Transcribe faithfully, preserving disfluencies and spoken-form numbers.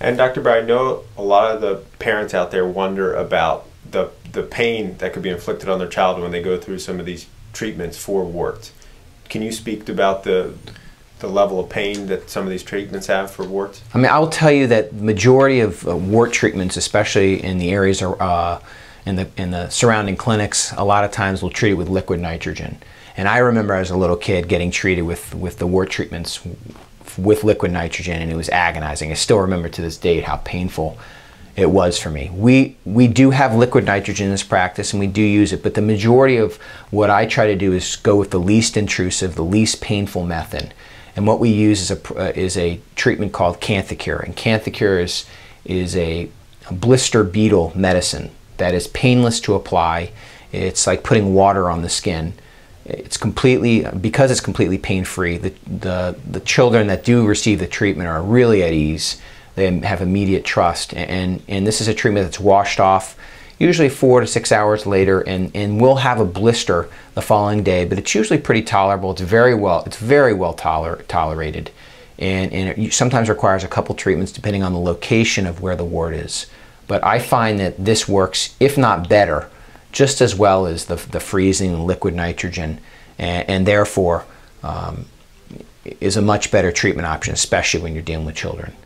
And Doctor Brown, I know a lot of the parents out there wonder about the, the pain that could be inflicted on their child when they go through some of these treatments for warts. Can you speak about the, the level of pain that some of these treatments have for warts? I mean, I will tell you that the majority of uh, wart treatments, especially in the areas uh, in the in the surrounding clinics, a lot of times will treat it with liquid nitrogen. And I remember as a little kid getting treated with with the wart treatments with liquid nitrogen, and it was agonizing. I still remember to this date how painful it was for me. We we do have liquid nitrogen in this practice, and we do use it, but the majority of what I try to do is go with the least intrusive, the least painful method. And what we use is a uh, is a treatment called Canthicure, and Canthicure is is a, a blister beetle medicine that is painless to apply. It's like putting water on the skin. It's completely, because it's completely pain-free, the, the, the children that do receive the treatment are really at ease. They have immediate trust, and, and this is a treatment that's washed off usually four to six hours later, and, and will have a blister the following day, but it's usually pretty tolerable. It's very well, it's very well toler tolerated, and, and it sometimes requires a couple treatments depending on the location of where the wart is. But I find that this works, if not better, just as well as the, the freezing and liquid nitrogen, and, and therefore um, is a much better treatment option, especially when you're dealing with children.